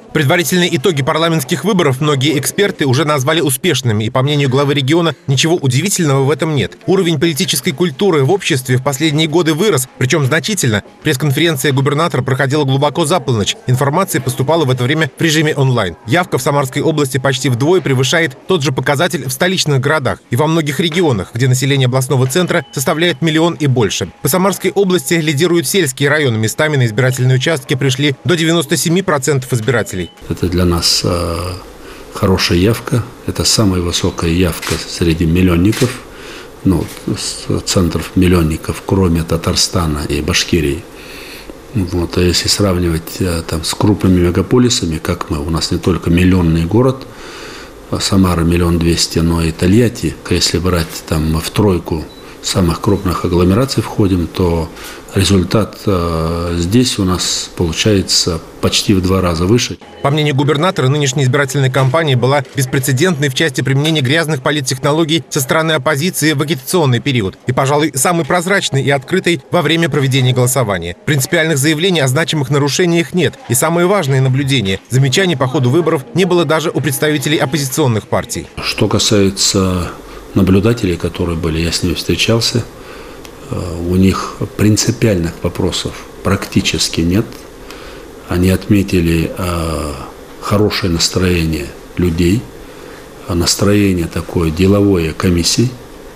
Предварительные итоги парламентских выборов многие эксперты уже назвали успешными, и, по мнению главы региона, ничего удивительного в этом нет. Уровень политической культуры в обществе в последние годы вырос, причем значительно. Пресс-конференция губернатора проходила глубоко за полночь. Информация поступала в это время в режиме онлайн. Явка в Самарской области почти вдвое превышает тот же показатель в столичных городах и во многих регионах, где население областного центра составляет 1 миллион и больше. По Самарской области лидируют сельские районы. Местами на избирательные участки пришли до 97% избирателей. Это для нас хорошая явка. Это самая высокая явка среди миллионников, центров миллионников, кроме Татарстана и Башкирии. А если сравнивать с крупными мегаполисами, как мы, у нас не только миллионный город, Самара 1 200 000, но и Тольятти, если брать мы в тройку самых крупных агломераций входим, то результат здесь у нас получается почти в 2 раза выше. По мнению губернатора, нынешняя избирательная кампания была беспрецедентной в части применения грязных политтехнологий со стороны оппозиции в агитационный период и, пожалуй, самой прозрачной и открытой во время проведения голосования. Принципиальных заявлений о значимых нарушениях нет. И самое важное наблюдение – замечаний по ходу выборов не было даже у представителей оппозиционных партий. Что касается наблюдателей, которые были, я с ними встречался, у них принципиальных вопросов практически нет. Они отметили хорошее настроение людей, настроение такое деловое комиссии,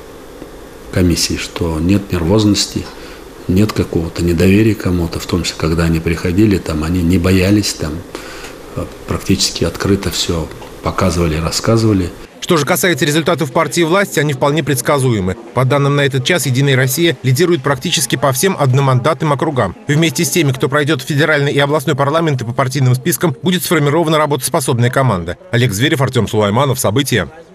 что нет нервозности, нет какого-то недоверия кому-то, в том числе, когда они приходили, они не боялись, практически открыто все показывали, рассказывали. Что же касается результатов партии власти, они вполне предсказуемы. По данным на этот час, «Единая Россия» лидирует практически по всем одномандатным округам. И вместе с теми, кто пройдет в федеральный и областной парламенты по партийным спискам, будет сформирована работоспособная команда. Олег Зверев, Артем Сулайманов. События.